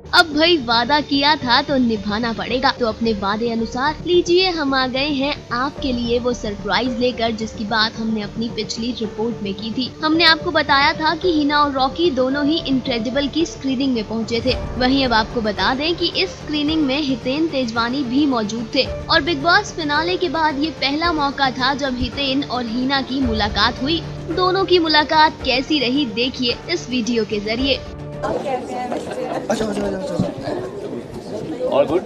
अब भाई वादा किया था तो निभाना पड़ेगा, तो अपने वादे अनुसार लीजिए हम आ गए हैं आपके लिए वो सरप्राइज लेकर जिसकी बात हमने अपनी पिछली रिपोर्ट में की थी। हमने आपको बताया था कि हिना और रॉकी दोनों ही इनक्रेडिबल की स्क्रीनिंग में पहुंचे थे। वहीं अब आपको बता दें कि इस स्क्रीनिंग में हितेन तेजवानी भी मौजूद थे और बिग बॉस फिनाले के बाद ये पहला मौका था जब हितेन और हिना की मुलाकात हुई। दोनों की मुलाकात कैसी रही देखिए इस वीडियो के जरिए। All good?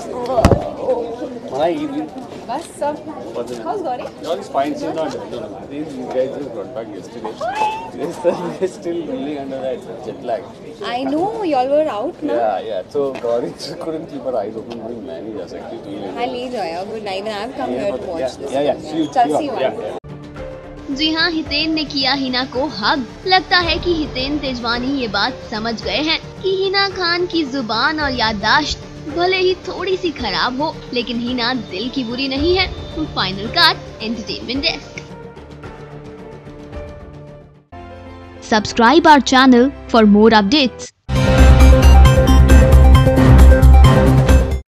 Hi, evening. बस सब. How's Gauri? Gauri's fine. She's not. No. I think you guys just got back yesterday. We're still really under that jet lag. I know y'all were out, no? Yeah. So Gauri couldn't keep her eyes open during man. He was actually doing it. I'll enjoy. Good night. And I've come here to watch this. Yeah. See you. Yeah. जी हाँ, हितेन ने किया हिना को हग। लगता है कि हितेन तेजवानी ये बात समझ गए हैं कि हिना खान की जुबान और याददाश्त भले ही थोड़ी सी खराब हो, लेकिन हिना दिल की बुरी नहीं है। Final cut entertainment desk. Subscribe our channel for more updates.